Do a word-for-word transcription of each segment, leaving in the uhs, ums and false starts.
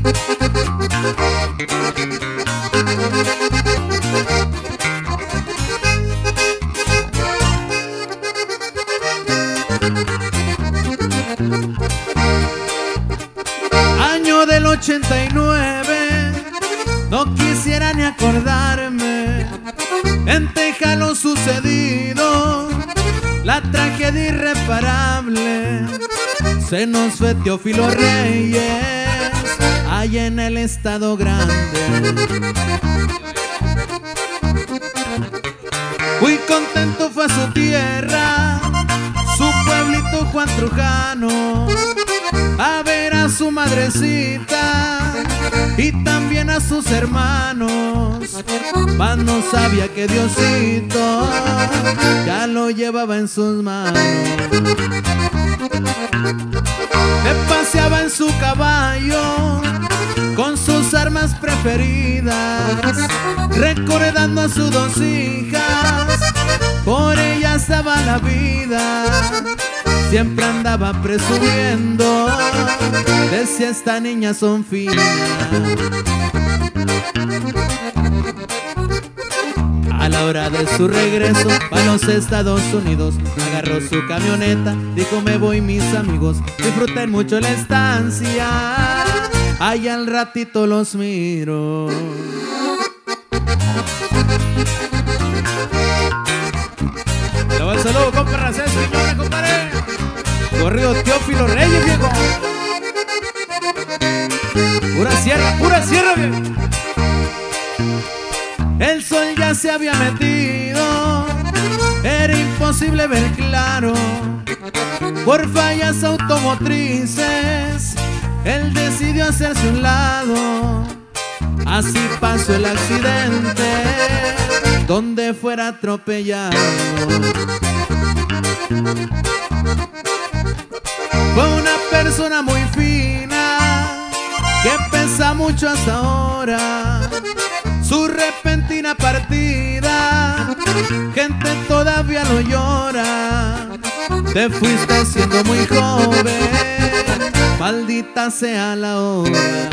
Año del ochenta y nueve, no quisiera ni acordarme. En Texas lo sucedido, la tragedia irreparable. Se nos fue Teófilo Reyes, allá en el Estado Grande. Muy contento fue a su tierra, su pueblito Juan Trujano, a ver a su madrecita y también a sus hermanos. Mas no sabía que Diosito ya lo llevaba en sus manos. Se paseaba en su caballo con sus armas preferidas, recordando a sus dos hijas, por ellas daba la vida. Siempre andaba presumiendo, decía esta niña son finas. A la hora de su regreso a los Estados Unidos, agarró su camioneta, dijo me voy mis amigos, disfruten mucho la estancia, allá al ratito los miro. Le va el saludo, compa Racés, señores, compadre. Corrido Teófilo Reyes, viejo. Pura sierra, pura sierra, viejo. El sol ya se había metido, era imposible ver claro. Por fallas automotrices, él decidió hacerse un lado. Así pasó el accidente, donde fuera atropellado. Fue una persona muy fina, que pesa mucho hasta ahora. Su repentina partida, gente todavía lo llora. Te fuiste siendo muy joven, maldita sea la hora.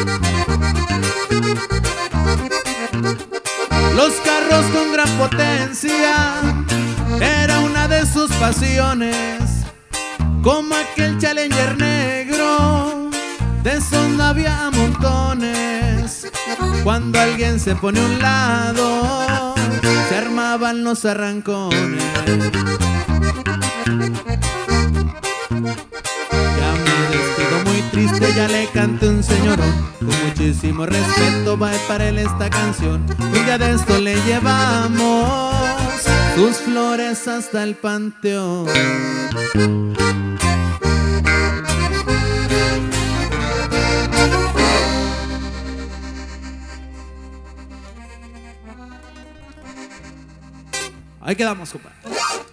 Los carros con gran potencia era una de sus pasiones, como aquel Challenger negro, de esos no había a montones. Cuando alguien se pone a un lado, se armaban los arrancones. Ya me despido muy triste, ya le canté un señorón. Con muchísimo respeto va para él esta canción. Un día de esto le llevamos sus flores hasta el panteón. Ahí quedamos, compadre.